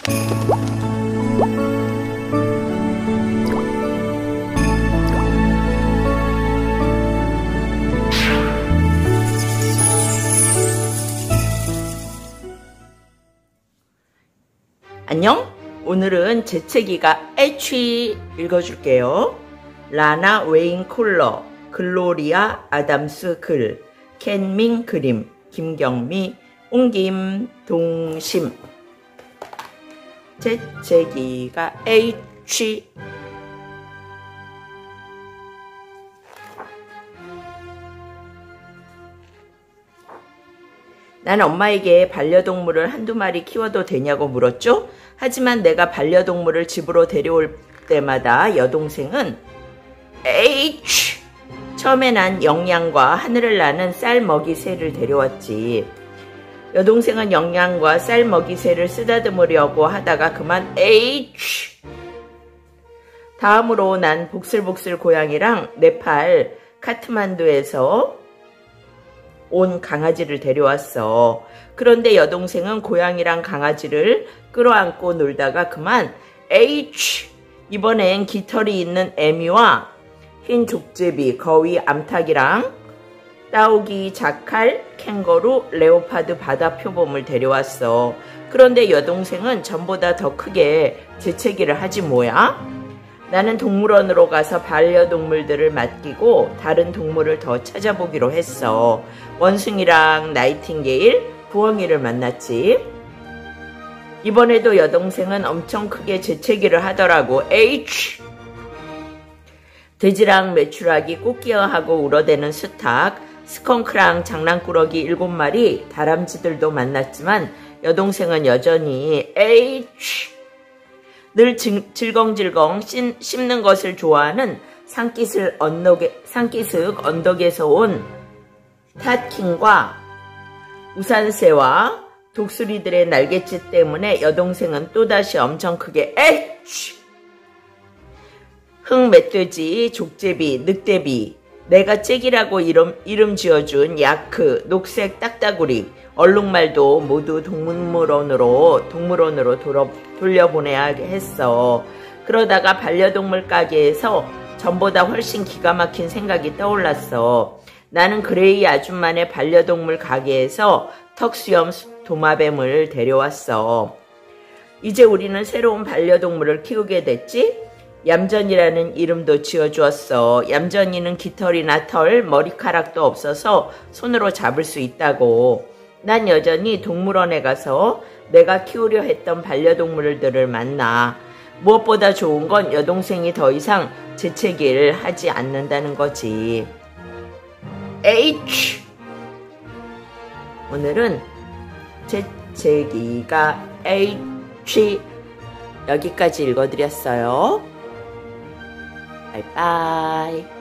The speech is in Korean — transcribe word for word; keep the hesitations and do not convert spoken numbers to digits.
안녕? 오늘은 재채기가 H 읽어줄게요. 라나 웨인 콜러, 글로리아 아담스 글, 켄밍 그림, 김경미 옮김 동심. 재채기가 H. 난 엄마에게 반려동물을 한두 마리 키워도 되냐고 물었죠. 하지만 내가 반려동물을 집으로 데려올 때마다 여동생은 H! 처음에 난 영양과 하늘을 나는 쌀 먹이 새를 데려왔지. 여동생은 영양과 쌀 먹이 새를 쓰다듬으려고 하다가 그만 H! 다음으로 난 복슬복슬 고양이랑 네팔 카트만두에서 온 강아지를 데려왔어. 그런데 여동생은 고양이랑 강아지를 끌어안고 놀다가 그만 H! 이번엔 깃털이 있는 에미와 흰 족제비, 거위, 암탉이랑 따오기, 자칼, 캥거루, 레오파드, 바다 표범을 데려왔어. 그런데 여동생은 전보다 더 크게 재채기를 하지 뭐야? 나는 동물원으로 가서 반려동물들을 맡기고 다른 동물을 더 찾아보기로 했어. 원숭이랑 나이팅게일, 부엉이를 만났지. 이번에도 여동생은 엄청 크게 재채기를 하더라고. H! 돼지랑 메추라기, 꽃기어하고 울어대는 수탉, 스컹크랑 장난꾸러기 일곱 마리, 다람쥐들도 만났지만 여동생은 여전히 H! 늘 질겅질겅 씹는 것을 좋아하는 산기슭 언덕에, 산기슭 언덕에서 온 탓킹과 우산새와 독수리들의 날갯짓 때문에 여동생은 또다시 엄청 크게 H! 흑멧돼지, 족제비, 늑대비, 내가 잭이라고 이름, 이름 지어준 야크, 녹색 딱따구리, 얼룩말도 모두 동물원으로, 동물원으로 돌아, 돌려보내야 했어. 그러다가 반려동물 가게에서 전보다 훨씬 기가 막힌 생각이 떠올랐어. 나는 그레이 아줌마네 반려동물 가게에서 턱수염 도마뱀을 데려왔어. 이제 우리는 새로운 반려동물을 키우게 됐지? 얌전이라는 이름도 지어주었어. 얌전이는 깃털이나 털, 머리카락도 없어서 손으로 잡을 수 있다고. 난 여전히 동물원에 가서 내가 키우려 했던 반려동물들을 만나. 무엇보다 좋은 건 여동생이 더 이상 재채기를 하지 않는다는 거지. H! 오늘은 재채기가 H 여기까지 읽어드렸어요. 바이바이.